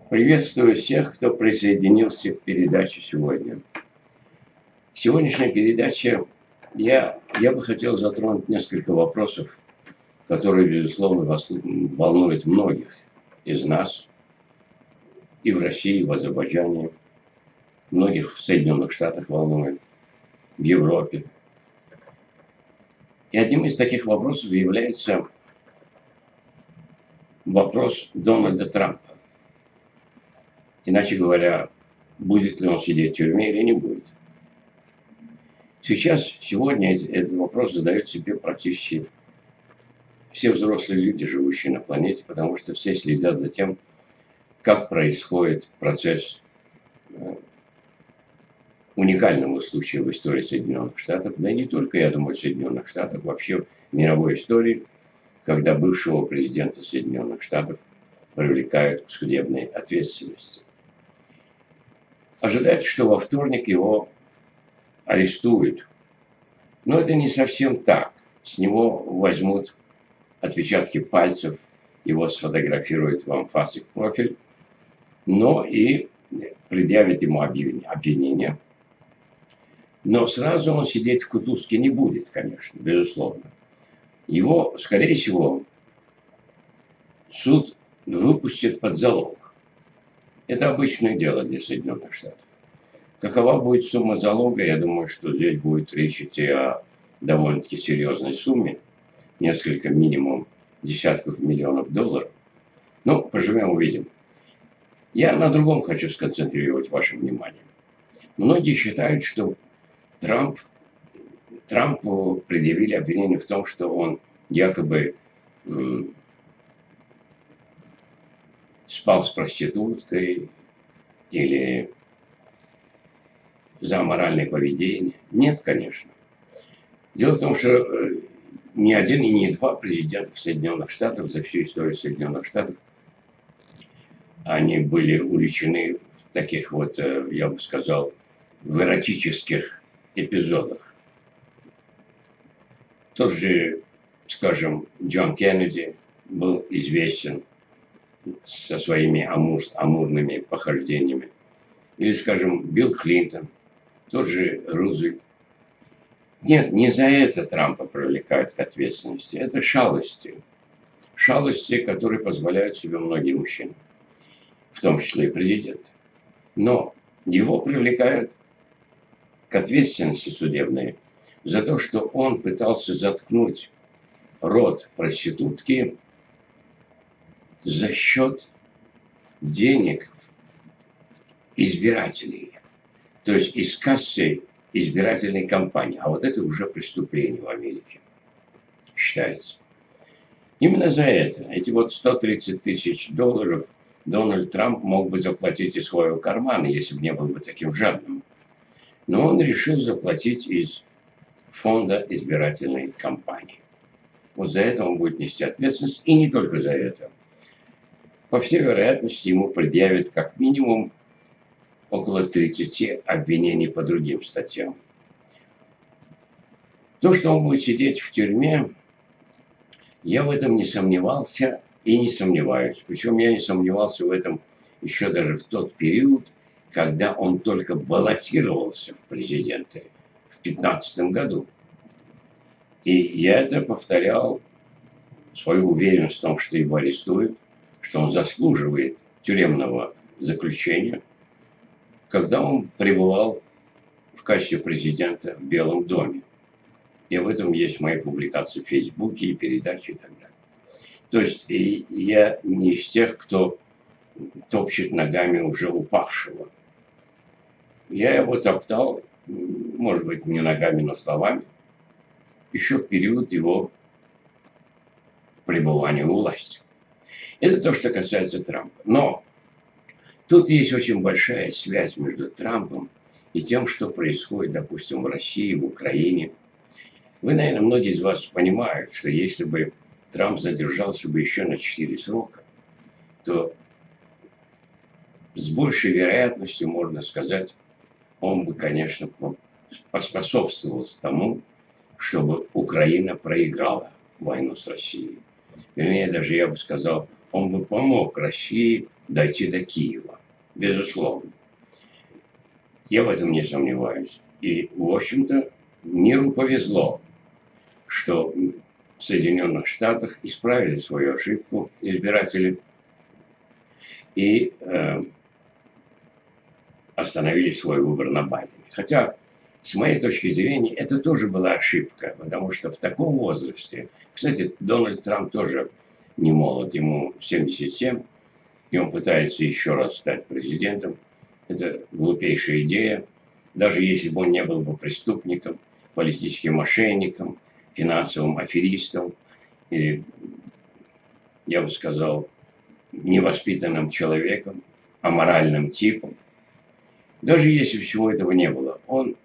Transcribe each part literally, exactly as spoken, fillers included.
Приветствую всех, кто присоединился к передаче сегодня. Сегодняшняя передача, я, я бы хотел затронуть несколько вопросов, которые, безусловно, волнуют многих из нас и в России, и в Азербайджане, многих в Соединенных Штатах волнует, в Европе. И одним из таких вопросов является вопрос Дональда Трампа. Иначе говоря, будет ли он сидеть в тюрьме или не будет. Сейчас, сегодня этот вопрос задают себе практически все взрослые люди, живущие на планете, потому что все следят за тем, как происходит процесс уникального случая в истории Соединенных Штатов, да и не только, я думаю, Соединенных Штатов, вообще в мировой истории, когда бывшего президента Соединенных Штатов привлекают к судебной ответственности. Ожидается, что во вторник его арестуют. Но это не совсем так. С него возьмут отпечатки пальцев, его сфотографируют в анфас и в профиль, но и предъявят ему обвинение. Но сразу он сидеть в кутузке не будет, конечно, безусловно. Его, скорее всего, суд выпустит под залог. Это обычное дело для Соединенных Штатов. Какова будет сумма залога, я думаю, что здесь будет речь идти о довольно-таки серьезной сумме. Несколько минимум десятков миллионов долларов. Но поживем, увидим. Я на другом хочу сконцентрировать ваше внимание. Многие считают, что Трамп, Трампу предъявили обвинение в том, что он якобы м, спал с проституткой или за аморальное поведение. Нет, конечно. Дело в том, что ни один и ни два президента Соединенных Штатов за всю историю Соединенных Штатов, они были уличены в таких вот, я бы сказал, в эротических эпизодах. Тот же, скажем, Джон Кеннеди был известен со своими амур, амурными похождениями. Или, скажем, Билл Клинтон, тот же Рузвельт. Нет, не за это Трампа привлекают к ответственности. Это шалости. Шалости, которые позволяют себе многие мужчины, в том числе и президент. Но его привлекают к ответственности судебной за то, что он пытался заткнуть рот проститутки за счет денег избирателей. То есть из кассы избирательной кампании. А вот это уже преступление в Америке считается. Именно за это, эти вот сто тридцать тысяч долларов Дональд Трамп мог бы заплатить из своего кармана, если бы не был бы таким жадным. Но он решил заплатить из фонда избирательной кампании. Вот за это он будет нести ответственность, и не только за это. По всей вероятности, ему предъявят как минимум около тридцати обвинений по другим статьям. То, что он будет сидеть в тюрьме, я в этом не сомневался и не сомневаюсь. Причем я не сомневался в этом еще даже в тот период, когда он только баллотировался в президенты в две тысячи пятнадцатом году. И я это повторял, свою уверенность в том, что его арестуют, что он заслуживает тюремного заключения, когда он пребывал в качестве президента в Белом доме. И об этом есть мои публикации в Фейсбуке и передачи и так далее. То есть и я не из тех, кто топчет ногами уже упавшего. Я его топтал, может быть, не ногами, но словами, еще в период его пребывания у власти. Это то, что касается Трампа. Но тут есть очень большая связь между Трампом и тем, что происходит, допустим, в России, в Украине. Вы, наверное, многие из вас понимают, что если бы Трамп задержался бы еще на четыре срока, то с большей вероятностью, можно сказать, он бы, конечно, поспособствовал тому, чтобы Украина проиграла войну с Россией. Вернее, даже я бы сказал, он бы помог России дойти до Киева. Безусловно. Я в этом не сомневаюсь. И, в общем-то, миру повезло, что в Соединенных Штатах исправили свою ошибку избиратели и э, остановили свой выбор на Байдене. Хотя, с моей точки зрения, это тоже была ошибка, потому что в таком возрасте, кстати, Дональд Трамп тоже не молод, ему семьдесят семь, и он пытается еще раз стать президентом. Это глупейшая идея. Даже если бы он не был бы преступником, политическим мошенником, финансовым аферистом, или, я бы сказал, невоспитанным человеком, аморальным типом. Даже если всего этого не было, он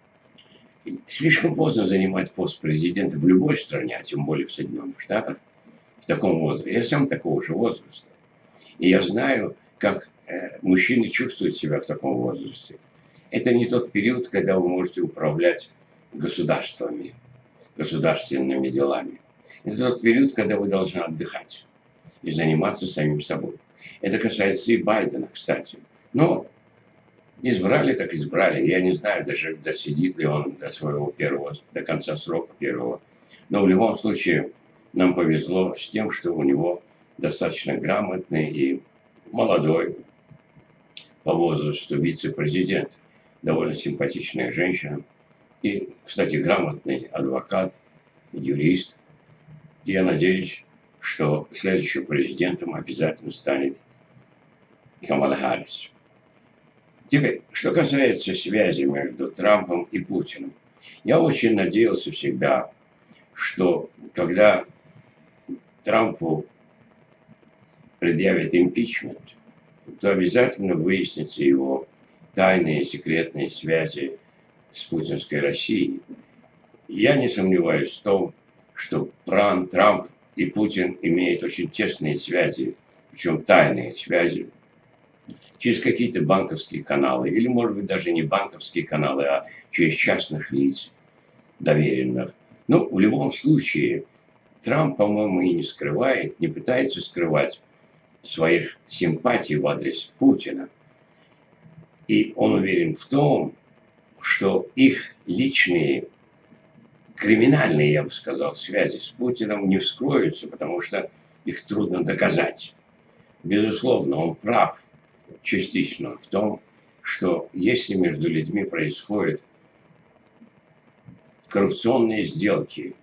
слишком поздно занимать пост президента в любой стране, а тем более в Соединенных Штатах, в таком возрасте. Я сам такого же возраста. И я знаю, как э, мужчины чувствуют себя в таком возрасте. Это не тот период, когда вы можете управлять государствами, государственными делами. Это тот период, когда вы должны отдыхать и заниматься самим собой. Это касается и Байдена, кстати. Но избрали, так избрали. Я не знаю, даже досидит ли он до своего первого, до конца срока первого. Но в любом случае нам повезло с тем, что у него достаточно грамотный и молодой по возрасту вице-президент. Довольно симпатичная женщина. И, кстати, грамотный адвокат, юрист. И я надеюсь, что следующим президентом обязательно станет Камала Харрис. Теперь, что касается связи между Трампом и Путиным. Я очень надеялся всегда, что когда Трампу предъявят импичмент, то обязательно выяснится его тайные секретные связи с путинской Россией. Я не сомневаюсь в том, что Трамп и Путин имеют очень тесные связи, причем тайные связи, через какие-то банковские каналы, или, может быть, даже не банковские каналы, а через частных лиц, доверенных. Но в любом случае, Трамп, по-моему, и не скрывает, не пытается скрывать своих симпатий в адрес Путина. И он уверен в том, что их личные, криминальные, я бы сказал, связи с Путиным не вскроются, потому что их трудно доказать. Безусловно, он прав частично в том, что если между людьми происходят коррупционные сделки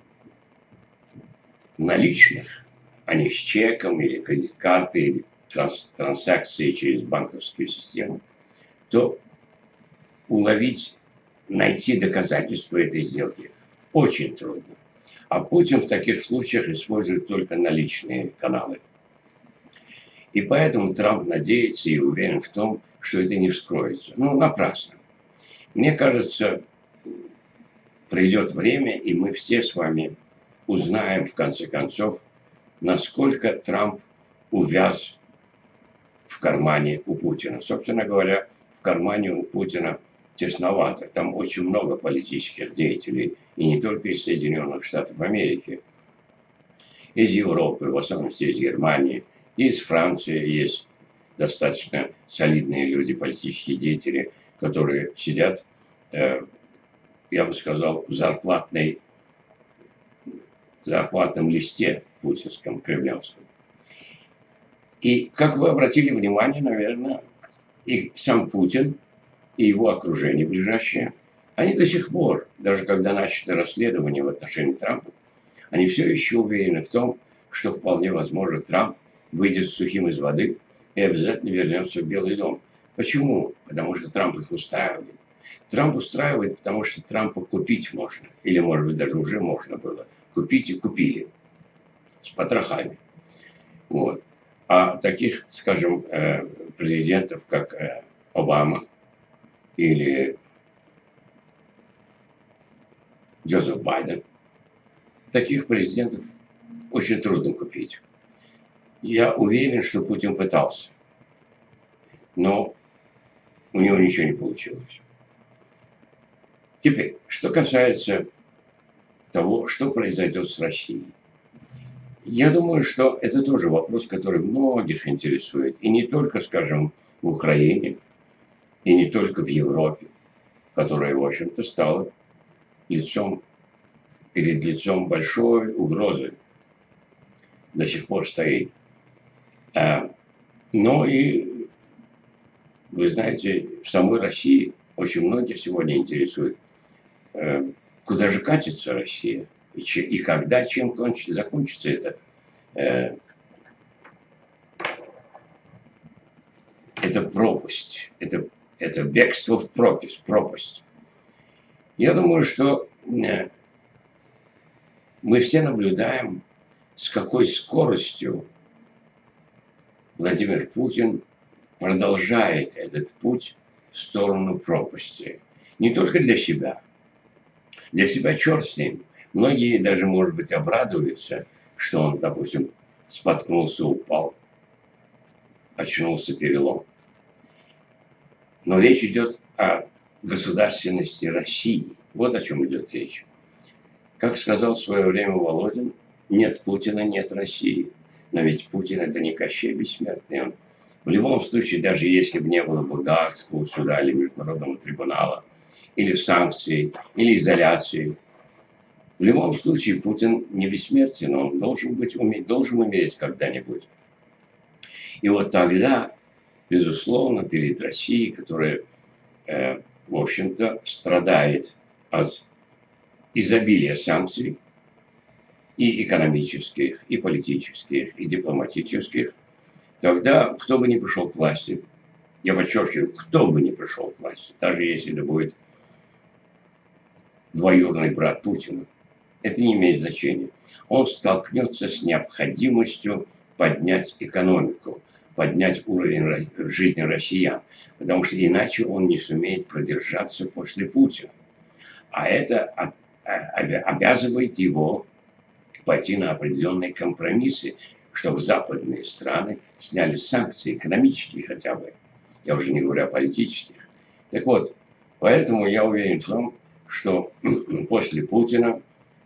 наличных, а не с чеком или кредит-картой, или транс транзакции через банковскую систему, то уловить, найти доказательства этой сделки очень трудно. А Путин в таких случаях использует только наличные каналы. И поэтому Трамп надеется и уверен в том, что это не вскроется. Ну, напрасно. Мне кажется, придет время, и мы все с вами узнаем, в конце концов, насколько Трамп увяз в кармане у Путина. Собственно говоря, в кармане у Путина тесновато. Там очень много политических деятелей, и не только из Соединенных Штатов Америки, из Европы, в особенности из Германии, и из Франции есть достаточно солидные люди, политические деятели, которые сидят, э, я бы сказал, в зарплатной, зарплатном листе путинском, кремлевском. И, как вы обратили внимание, наверное, и сам Путин, и его окружение ближайшее, они до сих пор, даже когда начато расследование в отношении Трампа, они все еще уверены в том, что вполне возможно Трамп выйдет сухим из воды и обязательно вернется в Белый дом. Почему? Потому что Трамп их устраивает. Трамп устраивает, потому что Трампа купить можно. Или, может быть, даже уже можно было. Купить и купили. С потрохами. Вот. А таких, скажем, президентов, как Обама или Джозеф Байден, таких президентов очень трудно купить. Я уверен, что Путин пытался, но у него ничего не получилось. Теперь, что касается того, что произойдет с Россией. Я думаю, что это тоже вопрос, который многих интересует. И не только, скажем, в Украине, и не только в Европе, которая, в общем-то, стала лицом, перед лицом большой угрозы. До сих пор стоит. А, но и, вы знаете, в самой России очень многих сегодня интересует, э, куда же катится Россия, и, че, и когда, чем кончится, закончится это, э, это пропасть, это, это бегство в пропасть, пропасть. Я думаю, что э, мы все наблюдаем, с какой скоростью Владимир Путин продолжает этот путь в сторону пропасти. Не только для себя. Для себя черт с ним. Многие даже, может быть, обрадуются, что он, допустим, споткнулся, упал, очнулся, перелом. Но речь идет о государственности России. Вот о чем идет речь. Как сказал в свое время Володин, нет Путина, нет России. Но ведь Путин это не Кощей Бессмертный. Он в любом случае, даже если бы не было бы Гаагского суда или Международного трибунала, или санкций, или изоляции, в любом случае Путин не бессмертен, он должен быть, уметь, должен умереть когда-нибудь. И вот тогда, безусловно, перед Россией, которая, э, в общем-то, страдает от изобилия санкций, и экономических, и политических, и дипломатических, тогда кто бы ни пришел к власти, я подчеркиваю, кто бы ни пришел к власти, даже если это будет двоюродный брат Путина, это не имеет значения. Он столкнется с необходимостью поднять экономику, поднять уровень жизни россиян, потому что иначе он не сумеет продержаться после Путина. А это обязывает его пойти на определенные компромиссы, чтобы западные страны сняли санкции, экономические хотя бы. Я уже не говорю о политических. Так вот, поэтому я уверен в том, что после Путина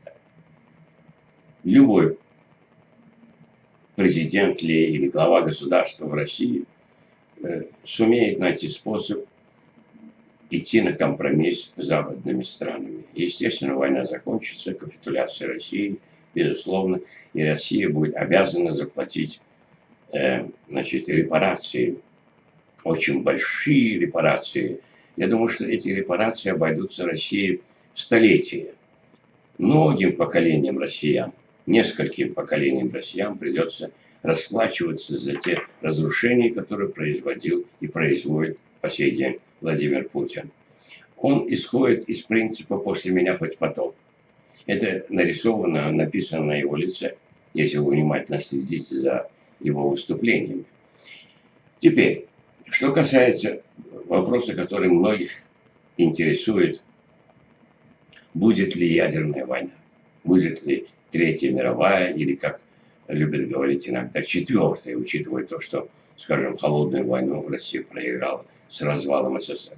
любой президент ли или глава государства в России э, сумеет найти способ идти на компромисс с западными странами. Естественно, война закончится, капитуляция России, безусловно, и Россия будет обязана заплатить э, значит, репарации, очень большие репарации. Я думаю, что эти репарации обойдутся России в столетие. Многим поколениям россиян, нескольким поколениям россиян придется расплачиваться за те разрушения, которые производил и производит по сей день Владимир Путин. Он исходит из принципа «после меня хоть потоп». Это нарисовано, написано на его лице, если вы внимательно следите за его выступлениями. Теперь, что касается вопроса, который многих интересует, будет ли ядерная война, будет ли Третья мировая, или, как любят говорить иногда, четвертая, учитывая то, что, скажем, холодную войну Россия проиграла с развалом СССР.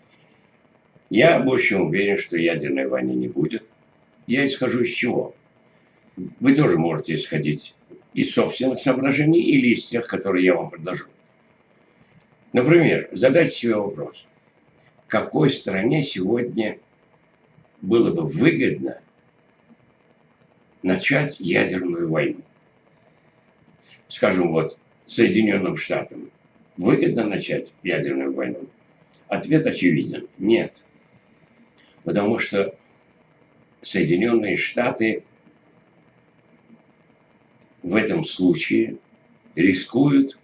Я больше уверен, что ядерной войны не будет. Я исхожу из чего? Вы тоже можете исходить из собственных соображений или из тех, которые я вам предложу. Например, задайте себе вопрос. Какой стране сегодня было бы выгодно начать ядерную войну? Скажем, вот, Соединенным Штатам выгодно начать ядерную войну? Ответ очевиден. Нет. Потому что Соединенные Штаты в этом случае рискуют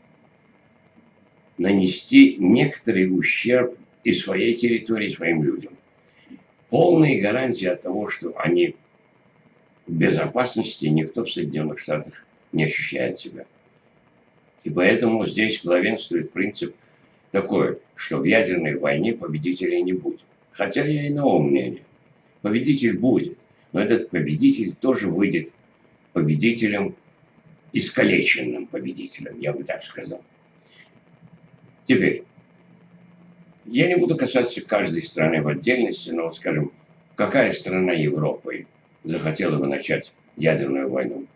нанести некоторый ущерб и своей территории, своим людям. Полные гарантии от того, что они в безопасности, никто в Соединенных Штатах не ощущает себя. И поэтому здесь главенствует принцип такой, что в ядерной войне победителей не будет. Хотя я иного мнения. Победитель будет, но этот победитель тоже выйдет победителем, искалеченным победителем, я бы так сказал. Теперь, я не буду касаться каждой страны в отдельности, но, скажем, какая страна Европы захотела бы начать ядерную войну?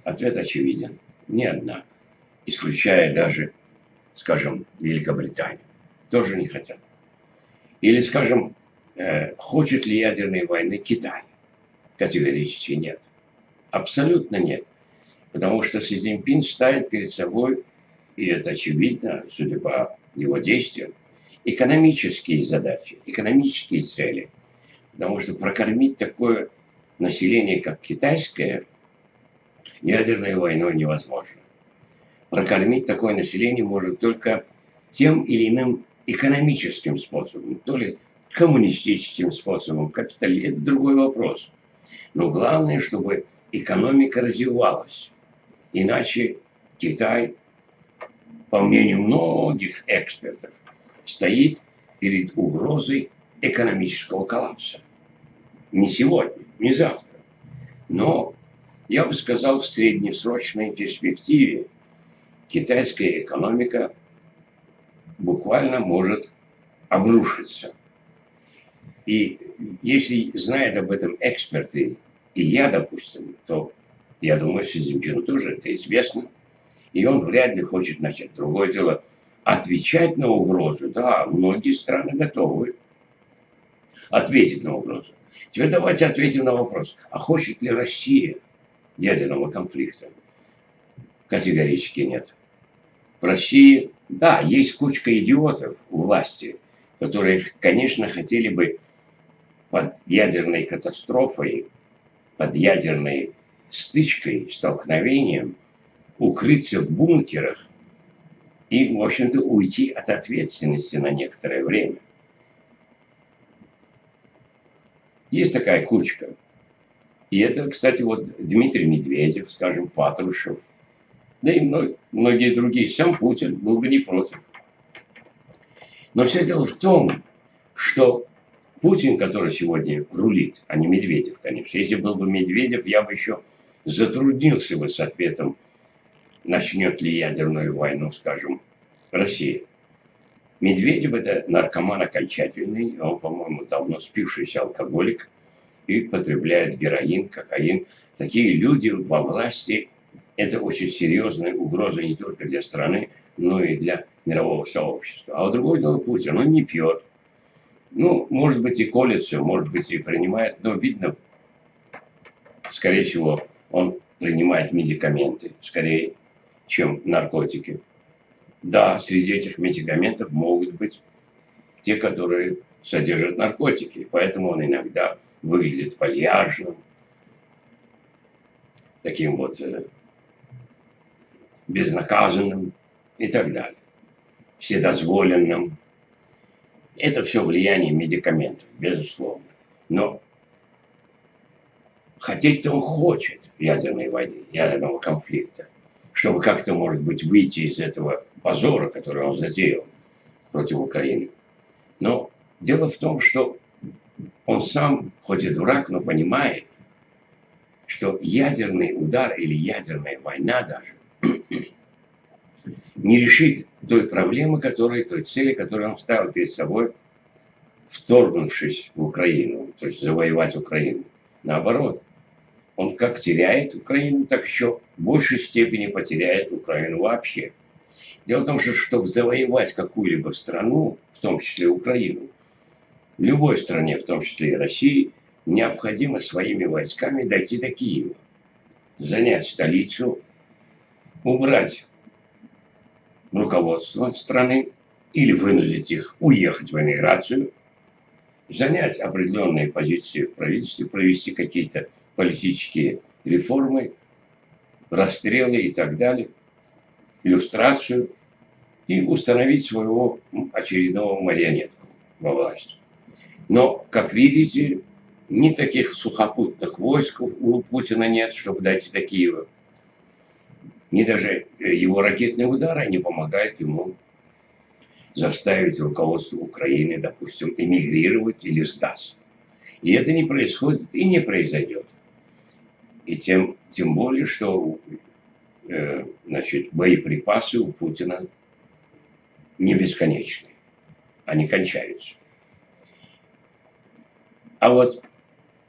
Ответ очевиден. Ни одна. Исключая даже, скажем, Великобританию. Тоже не хотят. Или, скажем, э, хочет ли ядерной войны Китай? Категорически нет. Абсолютно нет. Потому что Си Цзиньпин ставит перед собой, и это очевидно, судя по его действиям, экономические задачи, экономические цели. Потому что прокормить такое население, как китайское, ядерной войной невозможно. Прокормить такое население может только тем или иным экономическим способом, то ли коммунистическим способом, капитализм, это другой вопрос. Но главное, чтобы экономика развивалась. Иначе Китай, по мнению многих экспертов, стоит перед угрозой экономического коллапса. Не сегодня, не завтра. Но, я бы сказал, в среднесрочной перспективе китайская экономика буквально может обрушиться. И если знают об этом эксперты, и я, допустим, то я думаю, Си Цзиньпину тоже это известно. И он вряд ли хочет начать. Другое дело, отвечать на угрозу. Да, многие страны готовы ответить на угрозу. Теперь давайте ответим на вопрос. А хочет ли Россия ядерного конфликта? Категорически нет. В России, да, есть кучка идиотов у власти, которые, конечно, хотели бы под ядерной катастрофой, под ядерной стычкой, столкновением укрыться в бункерах и, в общем-то, уйти от ответственности на некоторое время. Есть такая кучка. И это, кстати, вот Дмитрий Медведев, скажем, Патрушев, да и многие другие. Сам Путин был бы не против. Но все дело в том, что Путин, который сегодня рулит, а не Медведев, конечно. Если был бы Медведев, я бы еще затруднился бы с ответом, начнет ли ядерную войну, скажем, Россия. Медведев – это наркоман окончательный, он, по-моему, давно спившийся алкоголик и потребляет героин, кокаин. Такие люди во власти – это очень серьезная угроза не только для страны, но и для мирового сообщества. А вот другое дело Путин, он не пьет. Ну, может быть, и колется, может быть, и принимает, но видно, скорее всего, он принимает медикаменты, скорее, чем наркотики. Да, среди этих медикаментов могут быть те, которые содержат наркотики, поэтому он иногда выглядит вальяжным, таким вот э, безнаказанным и так далее, вседозволенным. Это все влияние медикаментов, безусловно. Но хотеть-то он хочет ядерной войны, ядерного конфликта, чтобы как-то, может быть, выйти из этого позора, который он затеял против Украины. Но дело в том, что он сам, хоть и дурак, но понимает, что ядерный удар или ядерная война даже не решит той проблемы, которой, той цели, которую он ставил перед собой, вторгнувшись в Украину, то есть завоевать Украину. Наоборот, он как теряет Украину, так еще в большей степени потеряет Украину вообще. Дело в том, что чтобы завоевать какую-либо страну, в том числе Украину, в любой стране, в том числе и России, необходимо своими войсками дойти до Киева, занять столицу, убрать руководство страны или вынудить их уехать в эмиграцию, занять определенные позиции в правительстве, провести какие-то политические реформы, расстрелы и так далее, иллюстрацию и установить своего очередного марионетку во власти. Но, как видите, ни таких сухопутных войск у Путина нет, чтобы дойти до Киева. Ни даже его ракетные удары не помогают ему заставить руководство Украины, допустим, эмигрировать или сдаться. И это не происходит и не произойдет. И тем, тем более, что э, значит, боеприпасы у Путина не бесконечны. Они кончаются. А вот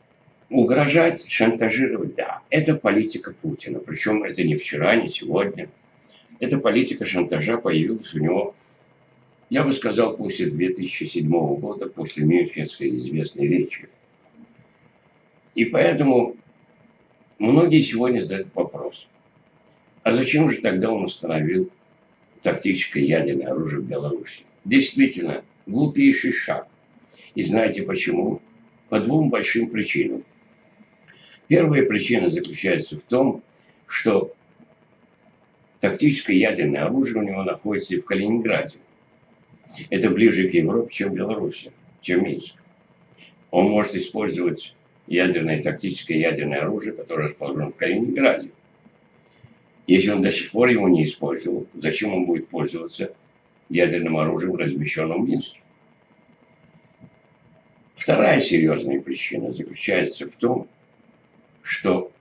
Угрожать, шантажировать, да, это политика Путина. Причем это не вчера, не сегодня. Эта политика шантажа появилась у него, я бы сказал, после две тысячи седьмого года, после Мюнхенской известной речи. И поэтому многие сегодня задают вопрос, а зачем же тогда он установил тактическое ядерное оружие в Беларуси? Действительно, глупейший шаг. И знаете почему? По двум большим причинам. Первая причина заключается в том, что тактическое ядерное оружие у него находится и в Калининграде. Это ближе к Европе, чем Беларуси, чем Минск. Он может использовать ядерное, тактическое ядерное оружие, которое расположено в Калининграде. Если он до сих пор его не использовал, зачем он будет пользоваться ядерным оружием, размещенным в Минске? Вторая серьезная причина заключается в том, что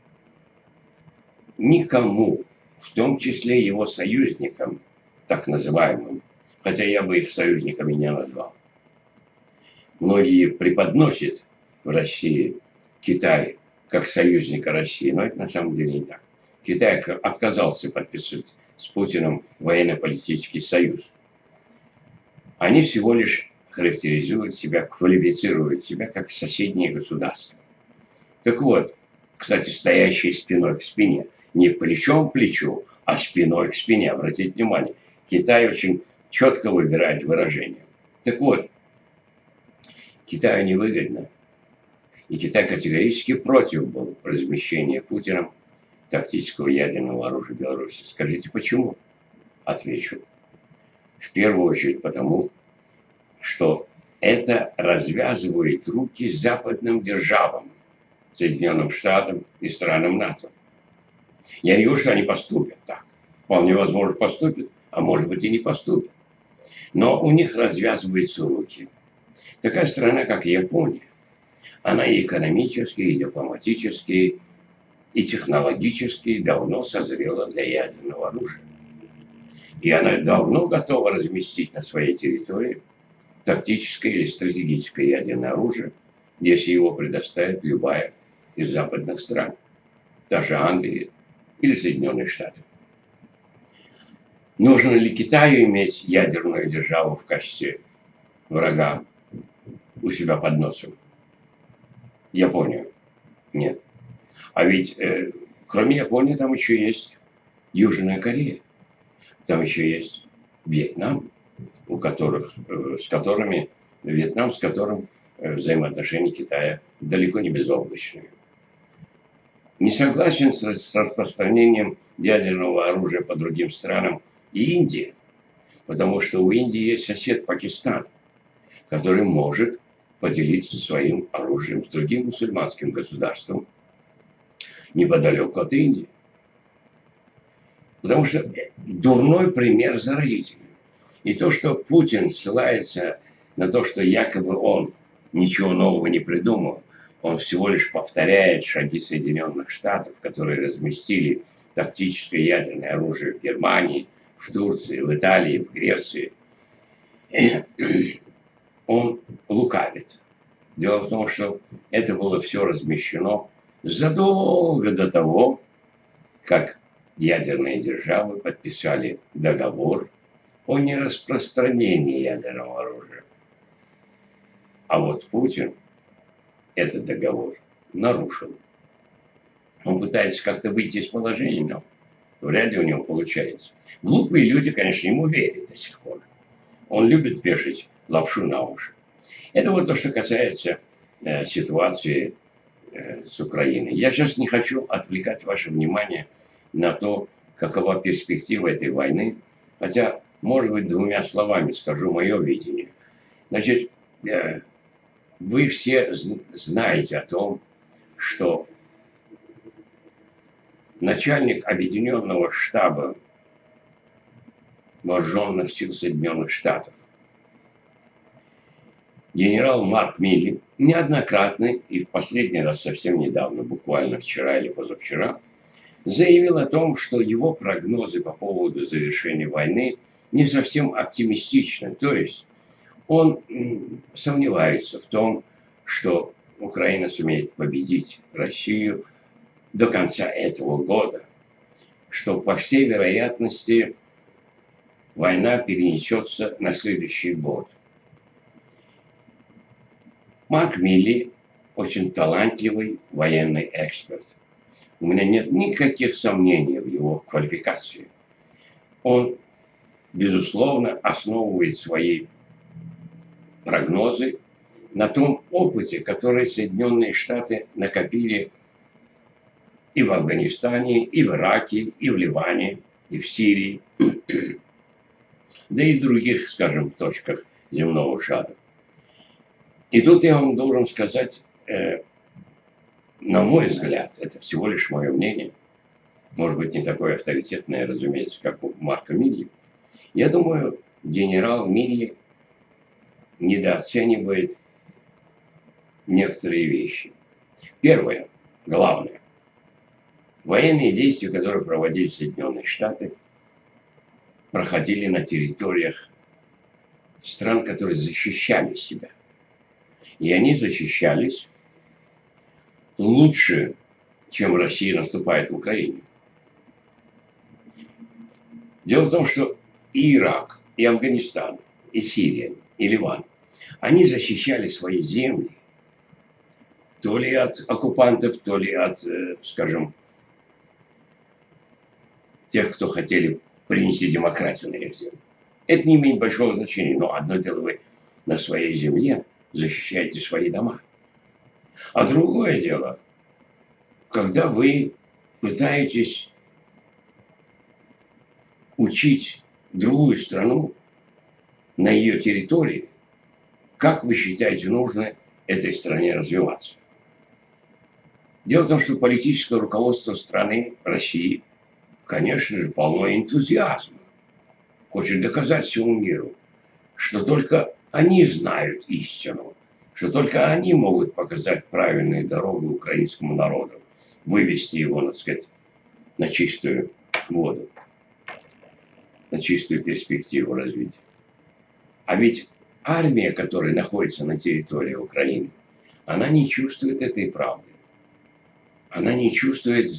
никому, в том числе его союзникам, так называемым, хотя я бы их союзниками не назвал, многие преподносят в России Китай как союзника России, но это на самом деле не так. Китай отказался подписывать с Путиным военно-политический союз. Они всего лишь характеризуют себя, квалифицируют себя как соседние государства. Так вот, кстати, стоящие спиной к спине, не плечом к плечу, а спиной к спине. Обратите внимание, Китай очень четко выбирает выражение. Так вот, Китаю невыгодно, и Китай категорически против был размещения Путиным тактического ядерного оружия в Беларуси. Скажите, почему? Отвечу. В первую очередь потому, что это развязывает руки западным державам, Соединенным Штатам и странам НАТО. Я не говорю, что они поступят так. Вполне возможно, поступят, а может быть и не поступят. Но у них развязываются руки. Такая страна, как Япония, она и экономически, и дипломатически, и технологически давно созрела для ядерного оружия. И она давно готова разместить на своей территории тактическое или стратегическое ядерное оружие, если его предоставит любая из западных стран, даже Англия или Соединенные Штаты. Нужно ли Китаю иметь ядерную державу в качестве врага у себя под носом? Японию? Нет. А ведь э, кроме Японии там еще есть Южная Корея, там еще есть Вьетнам, у которых, э, с которыми, Вьетнам, с которым э, взаимоотношения Китая далеко не безоблачные. Не согласен с, с распространением ядерного оружия по другим странам и Индия, потому что у Индии есть сосед Пакистан, который может поделиться своим оружием с другим мусульманским государством неподалеку от Индии. Потому что дурной пример заразительный. И то, что Путин ссылается на то, что якобы он ничего нового не придумал, он всего лишь повторяет шаги Соединенных Штатов, которые разместили тактическое ядерное оружие в Германии, в Турции, в Италии, в Греции. Он лукавит. Дело в том, что это было все размещено задолго до того, как ядерные державы подписали договор о нераспространении ядерного оружия. А вот Путин этот договор нарушил. Он пытается как-то выйти из положения, но вряд ли у него получается. Глупые люди, конечно, ему верят до сих пор. Он любит вешать лапшу на уши. Это вот то, что касается э, ситуации э, с Украиной. Я сейчас не хочу отвлекать ваше внимание на то, какова перспектива этой войны, хотя, может быть, двумя словами скажу мое видение. Значит, э, вы все знаете о том, что начальник Объединенного штаба Вооруженных сил Соединенных Штатов, генерал Марк Милли, неоднократно и в последний раз совсем недавно, буквально вчера или позавчера, заявил о том, что его прогнозы по поводу завершения войны не совсем оптимистичны. То есть он сомневается в том, что Украина сумеет победить Россию до конца этого года, что, по всей вероятности, война перенесется на следующий год. Марк Милли очень талантливый военный эксперт. У меня нет никаких сомнений в его квалификации. Он, безусловно, основывает свои прогнозы на том опыте, который Соединенные Штаты накопили и в Афганистане, и в Ираке, и в Ливане, и в Сирии, да и в других, скажем, точках земного шара. И тут я вам должен сказать, э, на мой взгляд, это всего лишь мое мнение, может быть, не такое авторитетное, разумеется, как у Марка Милли. Я думаю, генерал Милли недооценивает некоторые вещи. Первое, главное. Военные действия, которые проводили Соединенные Штаты, проходили на территориях стран, которые защищали себя. И они защищались лучше, чем Россия наступает в Украине. Дело в том, что и Ирак, и Афганистан, и Сирия, и Ливан, они защищали свои земли то ли от оккупантов, то ли от, скажем, тех, кто хотели принести демократию на их землю. Это не имеет большого значения, но одно дело, вы на своей земле защищаете свои дома. А другое дело, когда вы пытаетесь учить другую страну на ее территории, как вы считаете нужно этой стране развиваться. Дело в том, что политическое руководство страны, России, конечно же, полно энтузиазма. Хочет доказать всему миру, что только они знают истину, что только они могут показать правильную дорогу украинскому народу, вывести его, так сказать, на чистую воду, на чистую перспективу развития. А ведь армия, которая находится на территории Украины, она не чувствует этой правды. Она не чувствует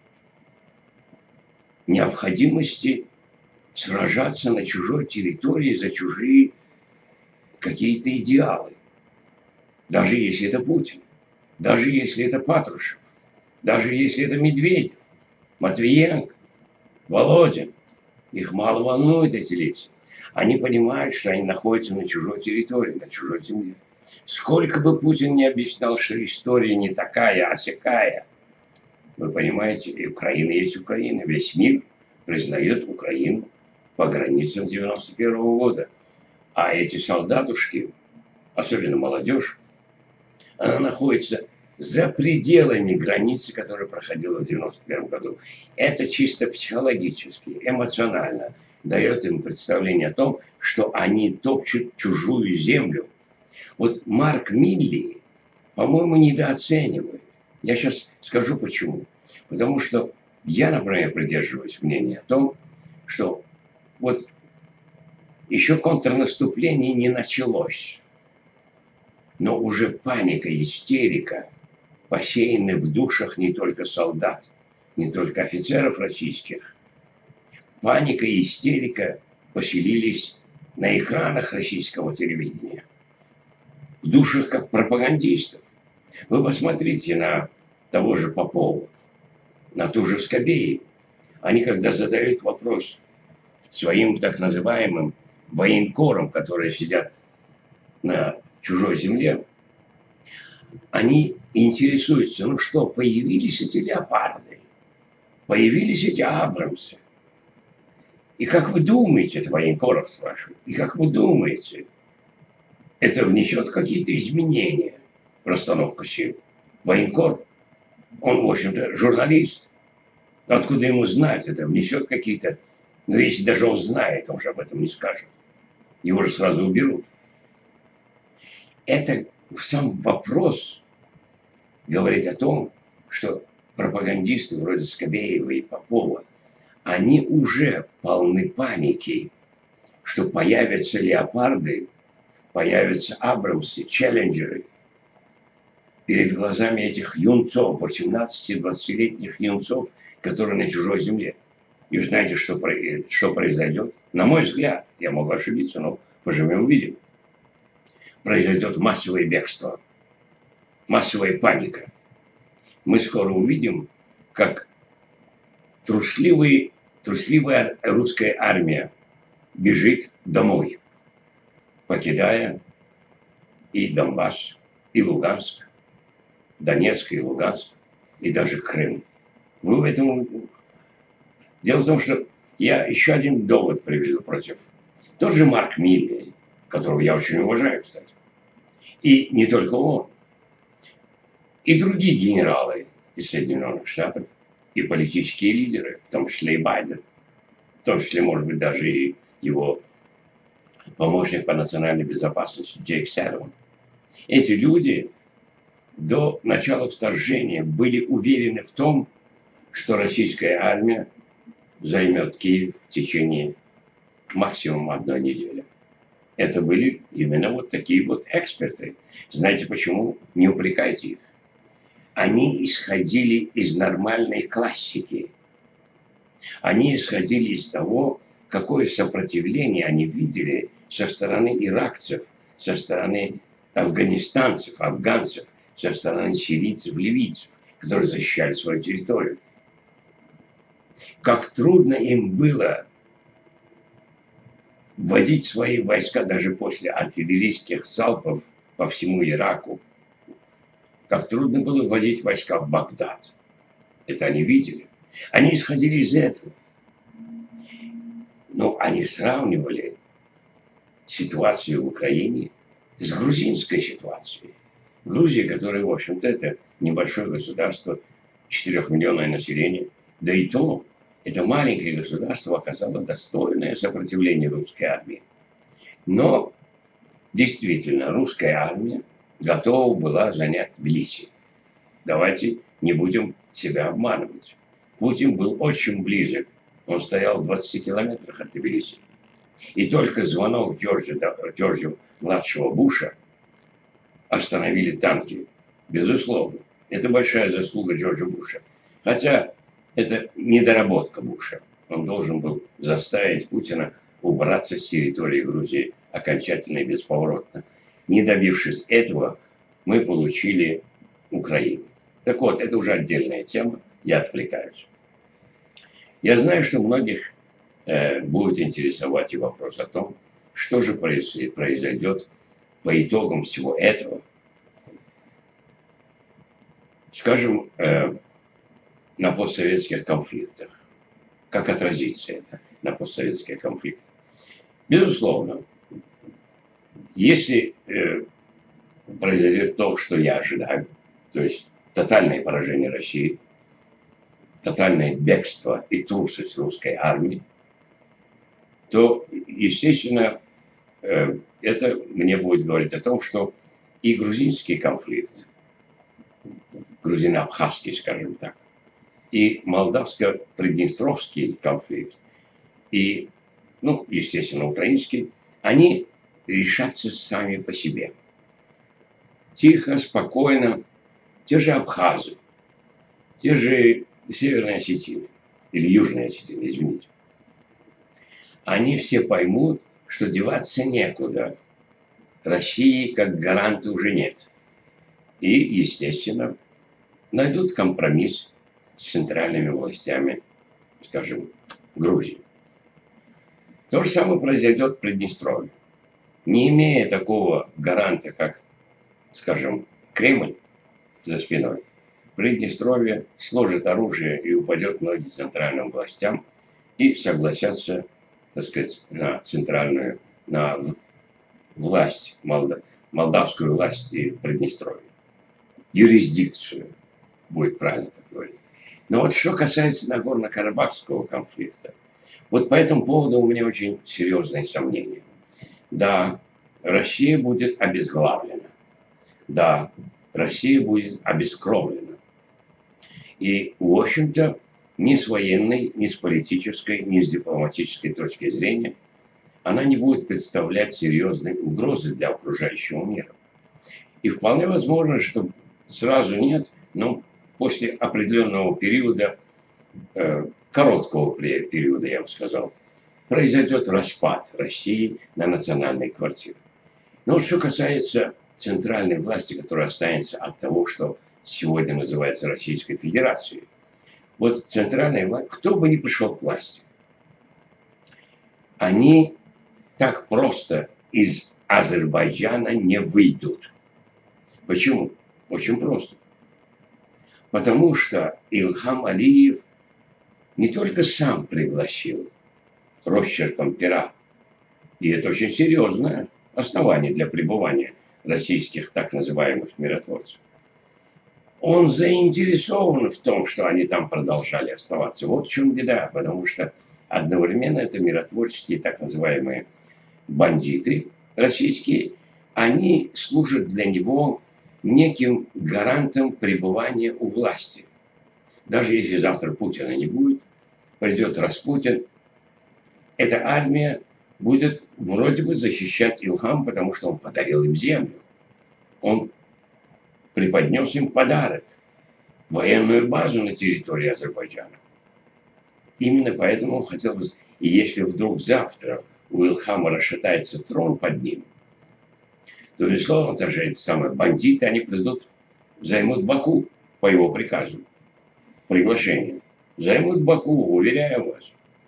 необходимости сражаться на чужой территории за чужие какие-то идеалы. Даже если это Путин, даже если это Патрушев, даже если это Медведев, Матвиенко, Володин. Их мало волнует эти лица. Они понимают, что они находятся на чужой территории, на чужой земле. Сколько бы Путин не объяснял, что история не такая, а сякая, вы понимаете, и Украина есть Украина. Весь мир признает Украину по границам девяносто первого года. А эти солдатушки, особенно молодежь, она находится за пределами границы, которая проходила в девяносто первом году. Это чисто психологически, эмоционально дает им представление о том, что они топчут чужую землю. Вот Марк Милли, по-моему, недооценивает. Я сейчас скажу почему. Потому что я, например, придерживаюсь мнения о том, что вот еще контрнаступление не началось, но уже паника, истерика посеяны в душах не только солдат, не только офицеров российских. Паника и истерика поселились на экранах российского телевидения, в душах как пропагандистов. Вы посмотрите на того же Попова, на ту же Скобееву. Они, когда задают вопрос своим так называемым военкорам, которые сидят на чужой земле, они интересуются, ну что, появились эти леопарды, появились эти абрамсы. И как вы думаете, это военкоров спрашивают, и как вы думаете, это внесет какие-то изменения в расстановку сил? Военкор, он, в общем-то, журналист. Откуда ему знать, это внесет какие-то... Но если даже он знает, он же об этом не скажет. Его же сразу уберут. Это сам вопрос говорит о том, что пропагандисты вроде Скобеева и Попова, они уже полны паники, что появятся леопарды, появятся абрамсы, челленджеры. перед глазами этих юнцов, восемнадцати-двадцатилетних юнцов, которые на чужой земле. И вы знаете, что, что произойдет? На мой взгляд, я могу ошибиться, но поживем увидим. Произойдет массовое бегство, массовая паника. Мы скоро увидим, как трусливый, трусливая русская армия бежит домой, покидая и Донбасс, и Луганск, Донецк и Луганск, и даже Крым. Вы в этом... Дело в том, что я еще один довод приведу против. Тот же Марк Миллер, которого я очень уважаю, кстати. И не только он. И другие генералы из Соединенных Штатов, и политические лидеры, в том числе и Байден, в том числе, может быть, даже и его помощник по национальной безопасности Джейк Салливан. Эти люди до начала вторжения были уверены в том, что российская армия займет Киев в течение максимум одной недели. Это были именно вот такие вот эксперты. Знаете почему? Не упрекайте их. Они исходили из нормальной классики. Они исходили из того, какое сопротивление они видели со стороны иракцев, со стороны афганистанцев, афганцев, со стороны сирийцев, ливийцев, которые защищали свою территорию. Как трудно им было вводить свои войска даже после артиллерийских залпов по всему Ираку. Как трудно было вводить войска в Багдад. Это они видели. Они исходили из этого. Но они сравнивали ситуацию в Украине с грузинской ситуацией. Грузия, которая, в общем-то, это небольшое государство, четырехмиллионное население, да и то, это маленькое государство оказало достойное сопротивление русской армии. Но, действительно, русская армия готова была занять Тбилиси. Давайте не будем себя обманывать. Путин был очень близок. Он стоял в двадцати километрах от Тбилиси. И только звонок Джорджа, Джорджа младшего Буша остановили танки. Безусловно. Это большая заслуга Джорджа Буша. Хотя это недоработка Буша. Он должен был заставить Путина убраться с территории Грузии окончательно и бесповоротно. Не добившись этого, мы получили Украину. Так вот, это уже отдельная тема. Я отвлекаюсь. Я знаю, что многих э, будет интересовать и вопрос о том, что же произойдет по итогам всего этого. Скажем, э, на постсоветских конфликтах. Как отразится это на постсоветских конфликтах? Безусловно, если э, произойдет то, что я ожидаю, то есть тотальное поражение России, тотальное бегство и трусость русской армии, то, естественно, э, это мне будет говорить о том, что и грузинский конфликт, грузино-абхазский, скажем так, и молдавско-приднестровский конфликт, и, ну, естественно, украинский, они решатся сами по себе. Тихо, спокойно. Те же абхазы, те же Северная Осетия, или Южная Осетия, извините. Они все поймут, что деваться некуда. России как гаранта уже нет. И, естественно, найдут компромисс с центральными властями, скажем, Грузии. То же самое произойдет в Приднестровье. Не имея такого гаранта, как, скажем, Кремль за спиной, Приднестровье сложит оружие и упадет ноги центральным властям и согласятся, так сказать, на центральную, на власть, молдав, молдавскую власть и в Приднестровье. Юрисдикцию, будет правильно так говорить. Но вот что касается Нагорно-Карабахского конфликта, вот по этому поводу у меня очень серьезные сомнения. Да, Россия будет обезглавлена. Да, Россия будет обескровлена. И, в общем-то, ни с военной, ни с политической, ни с дипломатической точки зрения она не будет представлять серьезной угрозы для окружающего мира. И вполне возможно, что Сразу нет, но после определенного периода, э, короткого периода, я бы сказал, произойдет распад России на национальной квартире. Но что касается центральной власти, которая останется от того, что сегодня называется Российской Федерацией. Вот центральная власть, кто бы ни пришел к власти, они так просто из Азербайджана не выйдут. Почему? Очень просто. Потому что Ильхам Алиев не только сам пригласил росчерком пера, и это очень серьезное основание для пребывания российских так называемых миротворцев. Он заинтересован в том, что они там продолжали оставаться. Вот в чем беда, потому что одновременно это миротворческие так называемые бандиты российские, они служат для него неким гарантом пребывания у власти. Даже если завтра Путина не будет, придет Распутин, эта армия будет вроде бы защищать Ильхам, потому что он подарил им землю. Он преподнес им подарок, военную базу на территории Азербайджана. Именно поэтому он хотел бы... И если вдруг завтра у Ильхама расшатается трон под ним, то, безусловно, это же эти самые бандиты, они придут, займут Баку по его приказу, приглашению. Займут Баку, уверяю вас.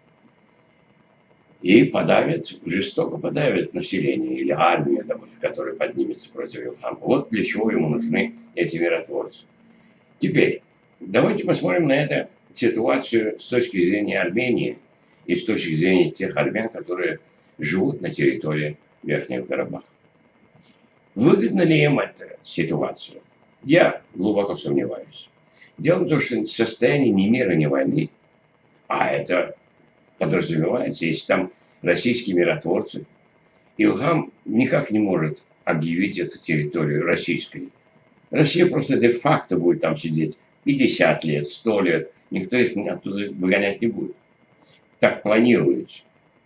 И подавят, жестоко подавят население или армию, допустим, которая поднимется против Ильхама. Вот для чего ему нужны эти миротворцы. Теперь, давайте посмотрим на эту ситуацию с точки зрения Армении и с точки зрения тех армян, которые живут на территории Верхнего Карабаха. Выгодна ли им эта ситуация? Я глубоко сомневаюсь. Дело в том, что в состоянии ни мира, ни войны, а это подразумевается, если там российские миротворцы, Ильхам никак не может объявить эту территорию российской. Россия просто де-факто будет там сидеть пятьдесят лет, сто лет. Никто их оттуда выгонять не будет. Так планируется.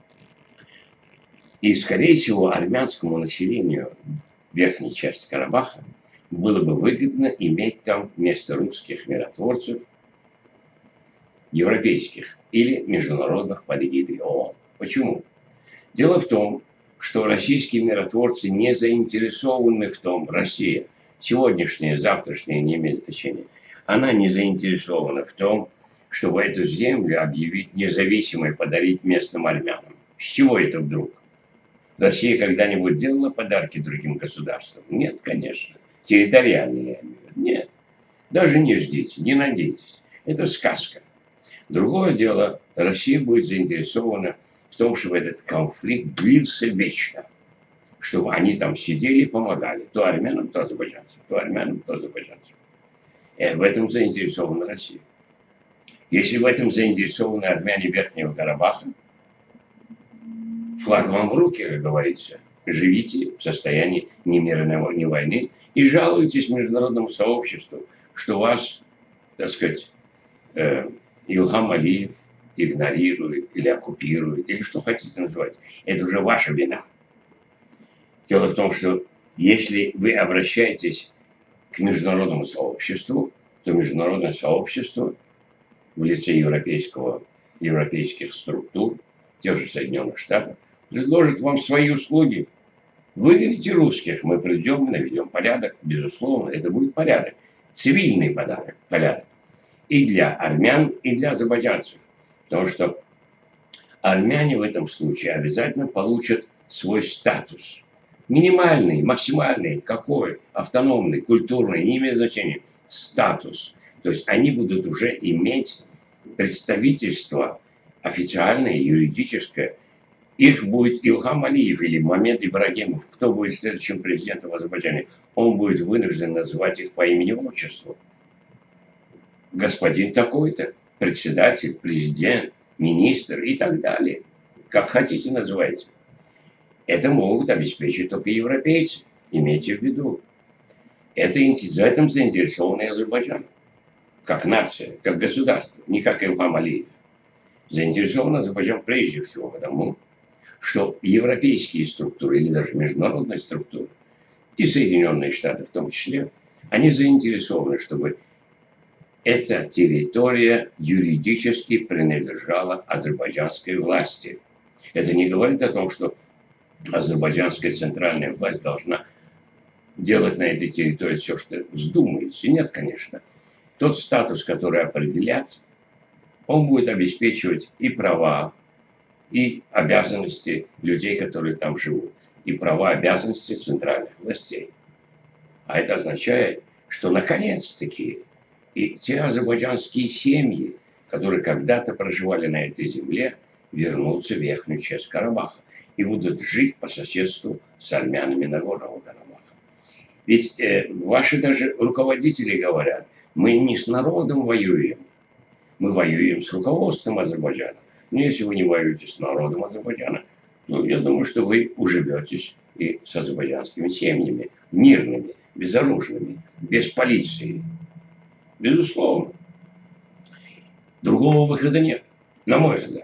И, скорее всего, армянскому населению верхней части Карабаха было бы выгодно иметь там вместо русских миротворцев европейских или международных под эгидой ООН. Почему? Дело в том, что российские миротворцы не заинтересованы в том, Россия, сегодняшняя, завтрашняя не имеет значения, она не заинтересована в том, чтобы эту землю объявить независимой, подарить местным армянам. С чего это вдруг? Россия когда-нибудь делала подарки другим государствам? Нет, конечно. Территориальные, я имею в виду. Нет. Даже не ждите, не надейтесь. Это сказка. Другое дело, Россия будет заинтересована в том, чтобы этот конфликт длился вечно. Чтобы они там сидели и помогали. То армянам, то азербайджанцам. То армянам, то азербайджанцам. И в этом заинтересована Россия. Если в этом заинтересованы армяне Верхнего Карабаха, флаг вам в руки, как говорится. Живите в состоянии ни мира, ни войны и жалуйтесь международному сообществу, что вас, так сказать, э, Ильхам Алиев игнорирует или оккупирует, или что хотите называть. Это уже ваша вина. Дело в том, что если вы обращаетесь к международному сообществу, то международное сообщество в лице европейского, европейских структур, тех же Соединенных Штатов, предложит вам свои услуги. Выгоните русских, мы придем, мы наведем порядок. Безусловно, это будет порядок. Цивильный подарок, порядок. И для армян, и для азербайджанцев. Потому что армяне в этом случае обязательно получат свой статус. Минимальный, максимальный, какой, автономный, культурный, не имеет значения. Статус. То есть они будут уже иметь представительство официальное, юридическое. Их будет Ильхам Алиев или Мамед Ибрагимов, кто будет следующим президентом Азербайджана, он будет вынужден называть их по имени-отчеству. Господин такой-то, председатель, президент, министр и так далее. Как хотите называйте. Это могут обеспечить только европейцы. Имейте в виду. Это, за этим заинтересованный Азербайджан. Как нация, как государство, не как Ильхам Алиев. Заинтересован Азербайджан прежде всего потому, что европейские структуры или даже международные структуры, и Соединенные Штаты в том числе, Они заинтересованы, чтобы эта территория юридически принадлежала азербайджанской власти. Это не говорит о том, что азербайджанская центральная власть должна делать на этой территории все, что вздумается. Нет, конечно. Тот статус, который определяется, он будет обеспечивать и права, и обязанности людей, которые там живут, и права, обязанности центральных властей. А это означает, что наконец-таки и те азербайджанские семьи, которые когда-то проживали на этой земле, вернутся в верхнюю часть Карабаха и будут жить по соседству с армянами Нагорного Карабаха. Ведь э, ваши даже руководители говорят, мы не с народом воюем, мы воюем с руководством Азербайджана. Но если вы не воюете с народом Азербайджана, то я думаю, что вы уживетесь и с азербайджанскими семьями, мирными, безоружными, без полиции. Безусловно. Другого выхода нет, на мой взгляд.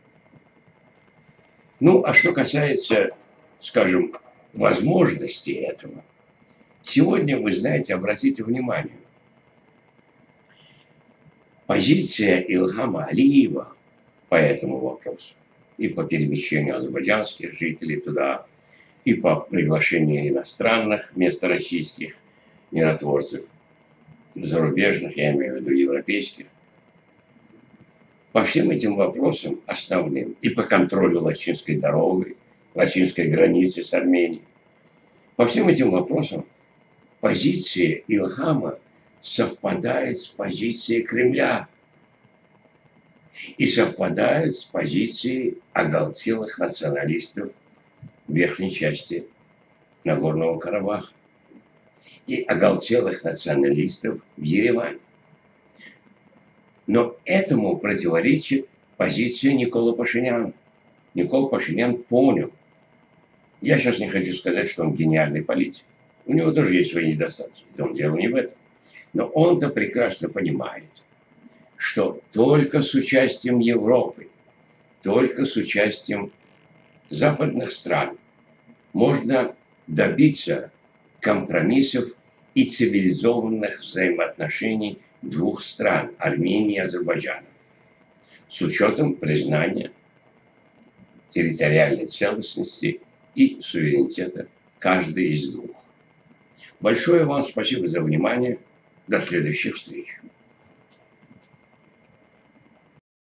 Ну, а что касается, скажем, возможности этого, сегодня, вы знаете, обратите внимание, позиция Илхама Алиева по этому вопросу, и по перемещению азербайджанских жителей туда, и по приглашению иностранных вместо российских миротворцев, зарубежных, я имею в виду европейских, по всем этим вопросам основным, и по контролю Лачинской дороги, Лачинской границы с Арменией, по всем этим вопросам позиция Илхама совпадает с позицией Кремля и совпадает с позицией оголтелых националистов в верхней части Нагорного Карабаха и оголтелых националистов в Ереване. Но этому противоречит позиция Никола Пашиняна. Никола Пашинян понял. Я сейчас не хочу сказать, что он гениальный политик. У него тоже есть свои недостатки. Но дело не в этом. Но он-то прекрасно понимает, что только с участием Европы, только с участием западных стран можно добиться компромиссов и цивилизованных взаимоотношений двух стран, Армении и Азербайджана, с учетом признания территориальной целостности и суверенитета каждой из двух. Большое вам спасибо за внимание. До следующих встреч.